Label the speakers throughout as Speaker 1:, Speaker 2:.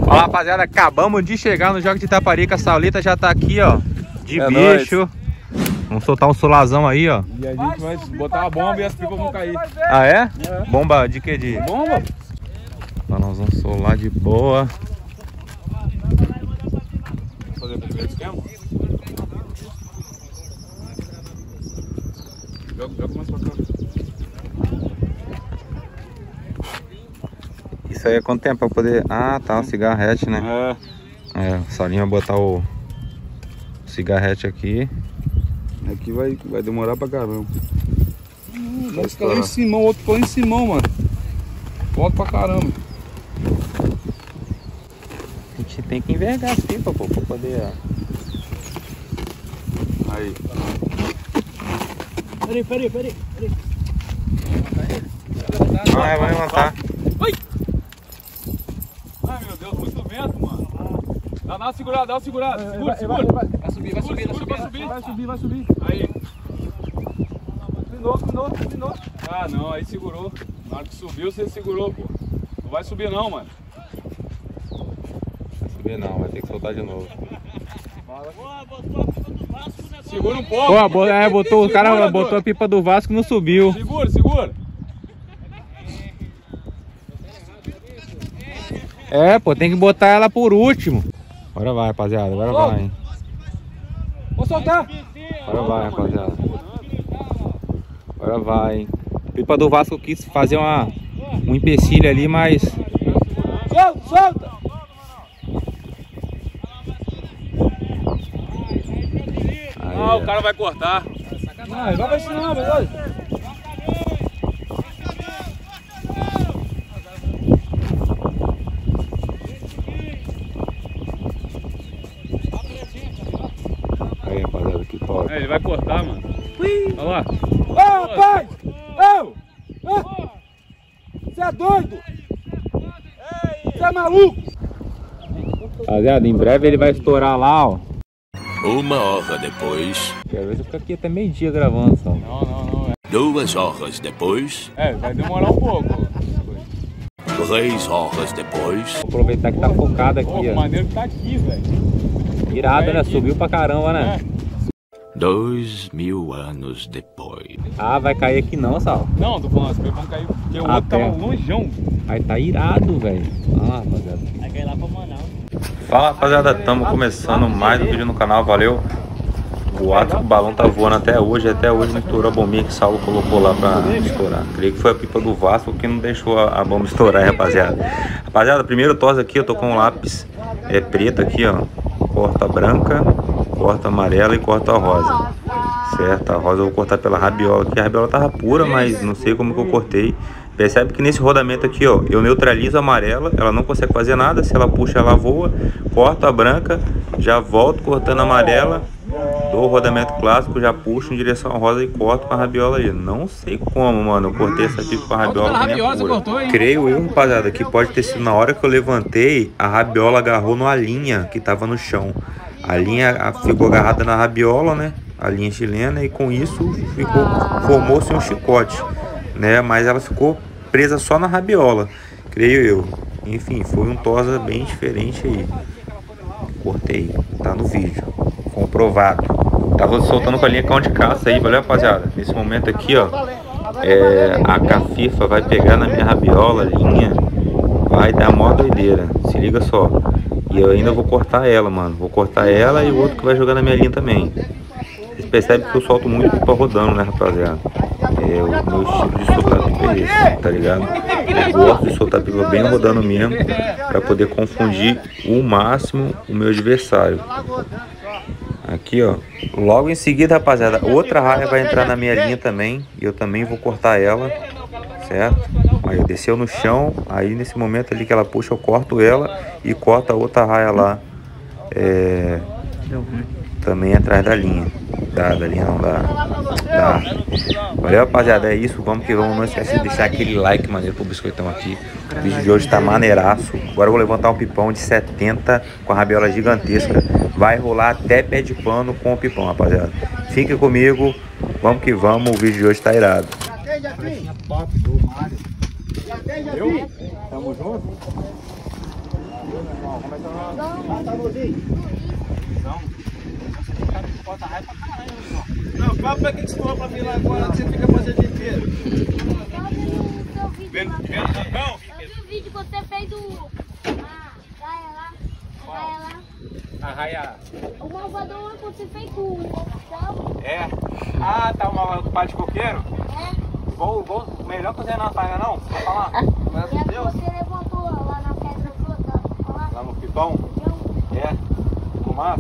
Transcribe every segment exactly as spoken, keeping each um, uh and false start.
Speaker 1: Ó, rapaziada, acabamos de chegar no Jockey de Itaparica. A Saulita já tá aqui, ó, de
Speaker 2: é
Speaker 1: bicho.
Speaker 2: Nóis.
Speaker 1: Vamos soltar um solazão aí, ó.
Speaker 2: E a gente vai botar a bomba e as pipas vão cair.
Speaker 1: Ah, é?
Speaker 2: É.
Speaker 1: Bomba de que? De
Speaker 2: Bomba?
Speaker 1: Então nós vamos solar de boa.
Speaker 2: Vamos fazer o primeiro esquema? Joga, joga mais pra cá.
Speaker 1: Isso aí é quanto tempo pra poder... Ah, tá, o cigarrete, né?
Speaker 2: É.
Speaker 1: É, o Salinho vai botar o cigarrete aqui.
Speaker 2: Aqui vai, vai demorar pra caramba. Hum, vai ficar lá em cima, o outro ficou lá em cima, mano. Volta pra caramba.
Speaker 1: A gente tem que envergar as pipas, pô, pra poder... Ó.
Speaker 2: Aí.
Speaker 3: Peraí, peraí, peraí.
Speaker 1: Vai, vai levantar.
Speaker 2: Ai! Ai, meu Deus, muito vento, mano. Dá uma segurada, dá uma segurada. Segura, segura.
Speaker 3: Vai subir, vai subir, vai subir,
Speaker 2: vai subir.
Speaker 3: vai subir, vai subir.
Speaker 2: Aí.
Speaker 3: Pinou, pinou, pinou.
Speaker 2: Ah, não, aí segurou. Na hora que subiu, você segurou, pô. Não vai subir não, mano.
Speaker 1: Vai subir não, vai ter que soltar de novo.
Speaker 2: Segura um pouco.
Speaker 1: Pô, é, botou, o cara
Speaker 2: Segura,
Speaker 1: botou
Speaker 2: doido.
Speaker 1: a pipa do Vasco e não subiu.
Speaker 2: Segura, segura.
Speaker 1: É, pô, tem que botar ela por último. Agora vai, rapaziada, agora
Speaker 2: Solta.
Speaker 1: vai, hein.
Speaker 2: Vou soltar.
Speaker 1: Agora vai, rapaziada. Agora vai, hein. A pipa do Vasco quis fazer uma, um empecilho ali, mas...
Speaker 3: Solta, solta.
Speaker 1: Aí,
Speaker 2: Ah, o cara vai cortar.
Speaker 3: Ah, vai pra cima, beleza?
Speaker 1: aí, rapaziada, que top.
Speaker 2: É, ele vai cortar, mano. Olha lá.
Speaker 3: Ô, rapaz! Ô! Ô! Você é doido? Você é maluco?
Speaker 1: Rapaziada, em breve ele vai estourar lá, ó.
Speaker 4: Uma hora depois,
Speaker 1: Quero ver se eu ficar aqui até meio-dia gravando, só.
Speaker 2: Não, não, não.
Speaker 4: duas horas depois,
Speaker 2: É, vai demorar um pouco.
Speaker 4: três horas depois,
Speaker 1: Vou aproveitar que tá focado
Speaker 2: Pô,
Speaker 1: aqui,
Speaker 2: o
Speaker 1: ó.
Speaker 2: maneiro que tá aqui, velho.
Speaker 1: Irado, né? Subiu pra caramba, né?
Speaker 4: dois mil anos depois.
Speaker 1: Ah, vai cair aqui não, Sal.
Speaker 2: Não, tô falando, as pipas vão cair porque o
Speaker 1: Ah,
Speaker 2: outro tava
Speaker 1: perto.
Speaker 2: longeão.
Speaker 1: Aí tá irado, velho. Ah, rapaziada.
Speaker 3: Vai cair lá pra Manaus.
Speaker 1: Fala, rapaziada. Estamos começando mais um vídeo no canal. Valeu. O ato, o balão tá voando até hoje. Até hoje não estourou a bombinha que o Saulo colocou lá pra estourar. Creio que foi a pipa do Vasco que não deixou a, a bomba estourar, hein, rapaziada. Rapaziada, primeiro tosse aqui, eu tô com um lápis é, preto aqui, ó. Corta branca, corta amarela e corta rosa. Certo? A rosa eu vou cortar pela rabiola aqui. A rabiola tava pura, mas não sei como que eu cortei. Percebe que nesse rodamento aqui, ó, eu neutralizo a amarela, ela não consegue fazer nada. Se ela puxa, ela voa. Corto a branca, já volto cortando a amarela. Dou o rodamento clássico, já puxo em direção à rosa e corto com a rabiola aí. Não sei como, mano, eu cortei essa pipa com a rabiola.
Speaker 2: rabiola você cortou, hein?
Speaker 1: Creio eu, rapaziada, que pode ter sido na hora que eu levantei, a rabiola agarrou numa linha que tava no chão. A linha a- ficou agarrada na rabiola, né? A linha chilena, e com isso ficou, formou-se um chicote, né? Mas ela ficou presa só na rabiola, creio eu. Enfim, foi um tosa bem diferente aí. Cortei, tá no vídeo, comprovado. Tava soltando com a linha cão de caça aí, valeu, rapaziada? Nesse momento aqui, ó, é, a cafifa vai pegar na minha rabiola, a linha vai dar mó doideira, se liga só. E eu ainda vou cortar ela, mano. Vou cortar ela e o outro que vai jogar na minha linha também. Vocês percebem que eu solto muito pipa rodando, né, rapaziada? É, o meu estilo de soltar pipa é esse, tá ligado? Eu gosto de soltar pipa bem rodando mesmo, pra poder confundir o máximo o meu adversário. Aqui, ó. Logo em seguida, rapaziada, outra raia vai entrar na minha linha também. E eu também vou cortar ela, certo? Aí desceu no chão, aí nesse momento ali que ela puxa, eu corto ela e corto a outra raia lá, é, também atrás da linha. Da, da linha não, da, da... Valeu, rapaziada, é isso, vamos que vamos. Não esquece de deixar aquele like maneiro pro biscoitão aqui. O vídeo de hoje tá maneiraço. Agora eu vou levantar um pipão de setenta com a rabiola gigantesca. Vai rolar até pé de pano com o pipão, rapaziada. Fique comigo, vamos que vamos, o vídeo de hoje tá irado.
Speaker 2: Eu? Tamo junto?
Speaker 3: irmão? Como é que é o nome? Ah, tá Luizinho. Não. Bota raiva pra caralho, irmão. Não, fala pra que você falou pra mim lá agora que você fica fazendo o dia inteiro. Vendo o vídeo que você fez do... A raia lá. A raia lá. A raia... O malvadão lá que você fez com o... É? Ah, tá o malvadão com o pai de coqueiro? É. Vou, vou, melhor que o Zé não faz, não? Vou falar. Mas e Deus. Você levantou lá na pedra toda? Lá no pipão? É. Fumaça?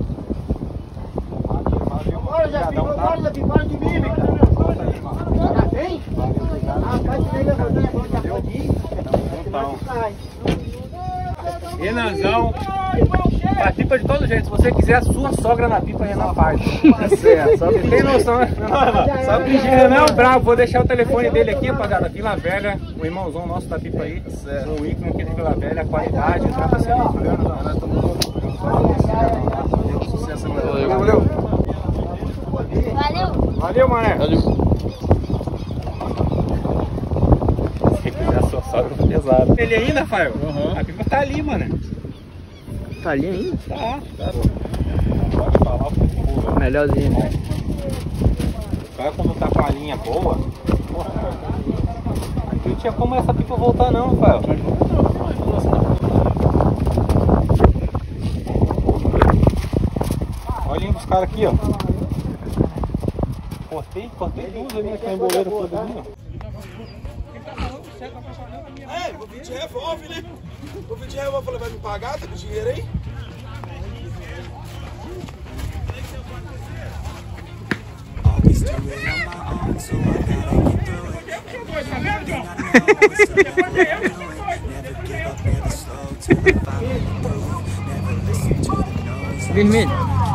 Speaker 3: Bora, Zé, bora, Zé, bora de mímica. Já vem? Ah, pode ser levantando, já pode ir. Então. Renanzão. Participa de todo jeito. Se você quiser a sua sogra na pipa, Renan faz. Tá certo. Só que tem noção, né? Só que Renan é um bravo. Vou deixar o telefone dele aqui, rapaziada. Vila Velha, o irmãozão nosso da pipa aí. O ícone aqui de Vila Velha, a qualidade, trata excelente. Sucesso, valeu, valeu. Valeu. Valeu, mané. Valeu. Se quiser a sua sogra, tá pesado. Ele ainda, Rafael? Uhum. A pipa tá ali, mano. Tá ali ainda? Tá, tá. Pode falar o que melhorzinho, né? O cara quando tá com a linha boa, porra, aqui não tinha como essa pipa voltar não, Rafael. Olha os caras aqui, ó. Cortei, cortei tudo ali, que emboleiro todo ali, ó.
Speaker 5: É, vou vir de revólver, né? Vou vir de revólver, falei, vai me pagar? Tá com dinheiro aí?
Speaker 3: Vermelho.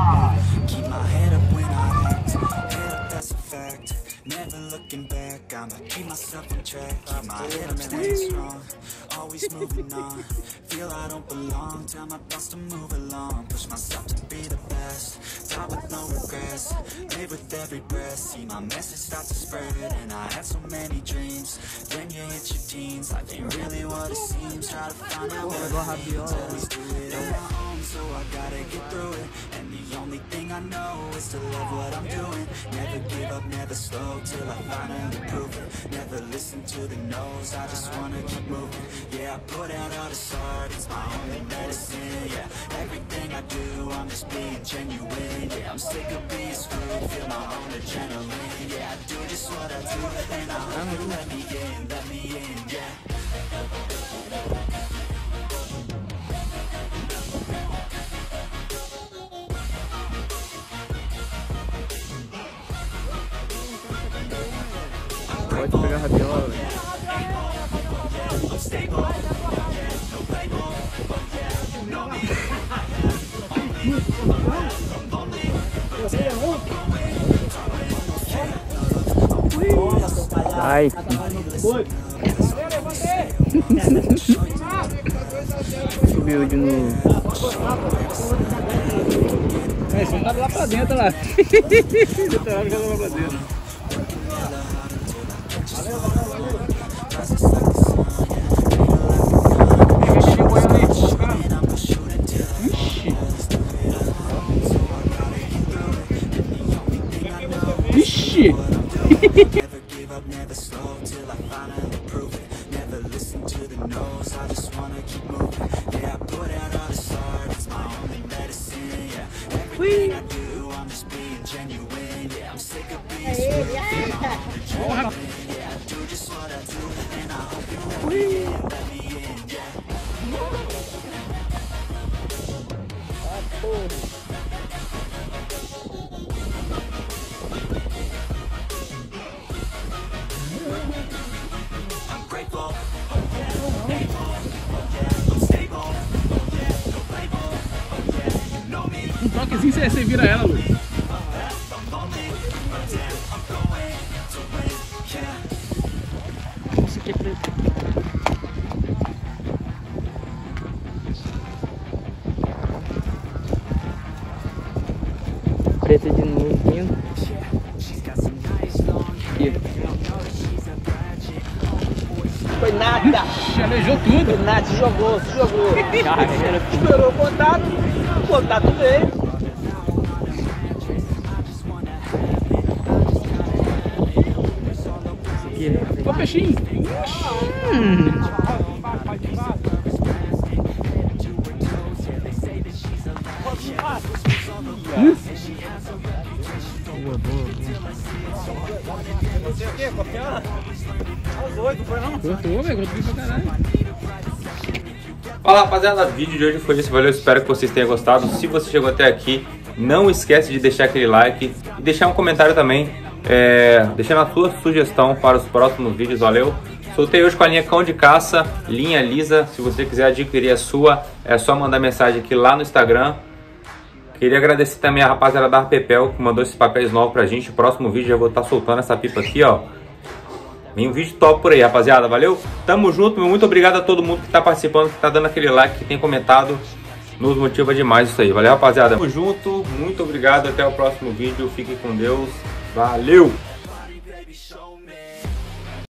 Speaker 6: I'ma keep myself in check, keep my head up, staying strong, always moving on, feel I don't belong, tell my thoughts to move along, push myself to be the best, die with no regrets, live with every breath, see my message start to spread, and I had so many dreams, then you hit your teens, life ain't really what it seems, try to find out what it means, always do it on my own, so I gotta get through it, and the only thing I know is to love what I'm doing, never give up, never slow, till I finally prove it, never listen to the no's, I just wanna keep moving, yeah, I put out all this art, it's my only medicine, yeah, everything I do, I'm just being genuine, yeah, I'm sick of being screwed, feel my own adrenaline, yeah, I do just what I do, and I hope you let me in, let me in, yeah.
Speaker 3: Pode pegar a rabiola, velho. Ai. Subiu de novo. É, você tá lá pra dentro lá. Você tá lá pra dentro. Ixi! Never give up, never slow till I finally prove it. Never listen to the no's, I just wanna keep moving. Yeah, I put out all this art, it's my only medicine. Yeah, everything I do, I'm just being genuine. Yeah, I'm sick of being screwed. Yeah, I do just what I do, and I hope you let me in, let me in, yeah. I'm grateful. Um toquezinho você, você vira ela, Luiz. Isso aqui é preto. Preta de novo, lindo. Aqui.
Speaker 7: Foi nada.
Speaker 8: Aleijou tudo.
Speaker 7: Foi nada, se jogou, se jogou. Esperou o contato, o contato veio.
Speaker 8: Ó, peixinho. Hum. Hum. Boa, boa,
Speaker 7: Não sei o que, copiando. Os oito, foi não?
Speaker 8: Cortou, velho, cortou pra caralho.
Speaker 1: Fala rapaziada, o vídeo de hoje foi isso, valeu, espero que vocês tenham gostado. Se você chegou até aqui, não esquece de deixar aquele like e deixar um comentário também, é, deixando a sua sugestão para os próximos vídeos, valeu? Soltei hoje com a linha Cão de Caça, linha lisa. Se você quiser adquirir a sua, é só mandar mensagem aqui lá no Instagram. Queria agradecer também a rapaziada da Pepel que mandou esses papéis novos pra gente. O próximo vídeo eu vou estar soltando essa pipa aqui, ó. Vem um vídeo top por aí, rapaziada, valeu? Tamo junto, muito obrigado a todo mundo que tá participando, que tá dando aquele like, que tem comentado. Nos motiva demais isso aí, valeu, rapaziada? Tamo junto, muito obrigado, até o próximo vídeo, fique com Deus, valeu!
Speaker 6: Show me.